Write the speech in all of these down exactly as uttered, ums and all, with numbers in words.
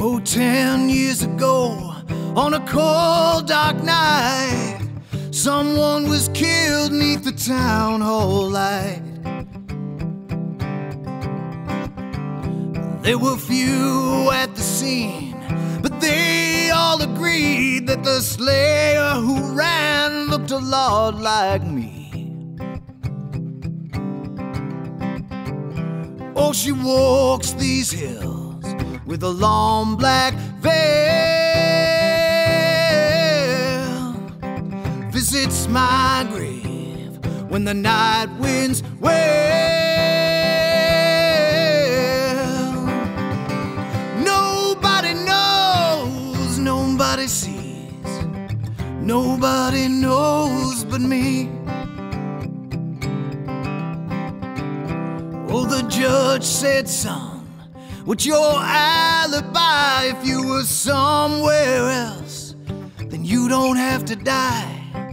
Oh, ten years ago, on a cold, dark night, someone was killed neath the town hall light. There were few at the scene, but they all agreed that the slayer who ran looked a lot like me. Oh, she walks these hills with a long black veil, visits my grave when the night winds wail. Nobody knows, nobody sees, nobody knows but me. Oh, the judge said, son, what's your alibi? If you were somewhere else, then you don't have to die.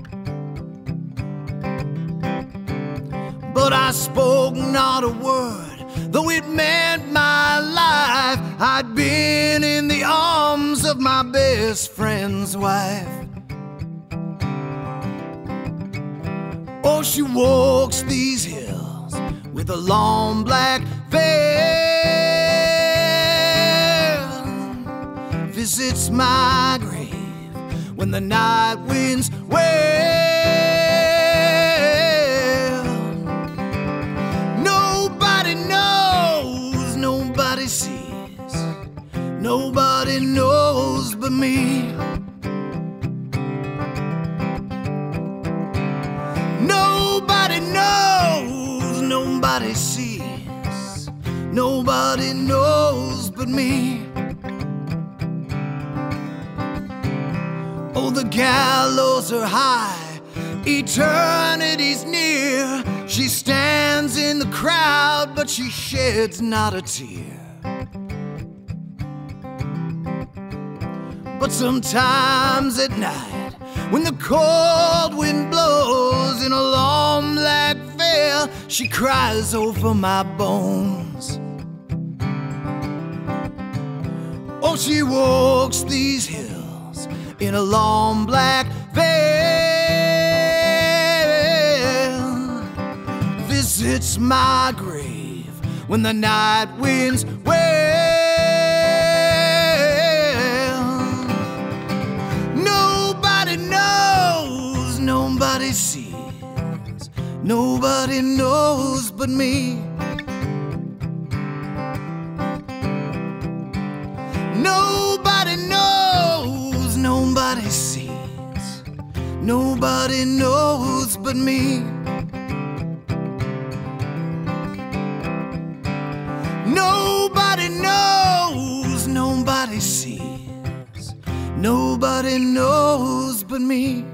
But I spoke not a word, though it meant my life. I'd been in the arms of my best friend's wife. Oh, she walks these hills with a long black veil, visits my grave when the night winds wail. Nobody knows, nobody sees, nobody knows but me. Nobody knows, nobody sees, nobody knows but me. Oh, the gallows are high, eternity's near. She stands in the crowd, but she sheds not a tear. But sometimes at night, when the cold wind blows in a long black veil, she cries over my bones. Oh, she walks these hills in a long black veil, visits my grave when the night winds wail. Nobody knows, nobody sees, nobody knows but me. Nobody knows, nobody sees, nobody knows but me. Nobody knows, nobody sees, nobody knows but me.